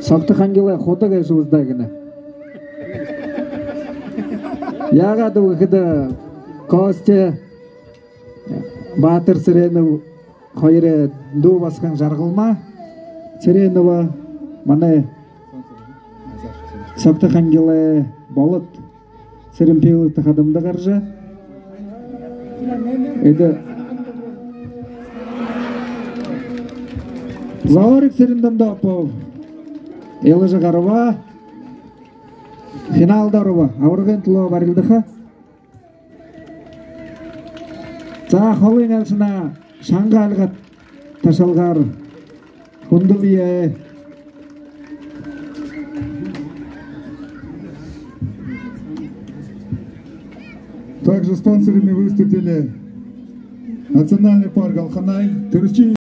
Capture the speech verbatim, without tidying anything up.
Шақты қангелай хота кәшіміздегіні. Яғады өкіді Косте Батыр Сиренов қойыры ду басқан жарғылма. Сиренова маны Шақты қангелай болыт сірімпейлікті қадымды қаржы. Еді Заорик Сирендамда опов. Елі ғарыва. Финалда ұрыва. Ауырған тұлуға барылдыға. Заға қолың әлсіна шаңға алғат ташалғар. Құнды бие. Также спонсорами выступили Национальный парк Алханай,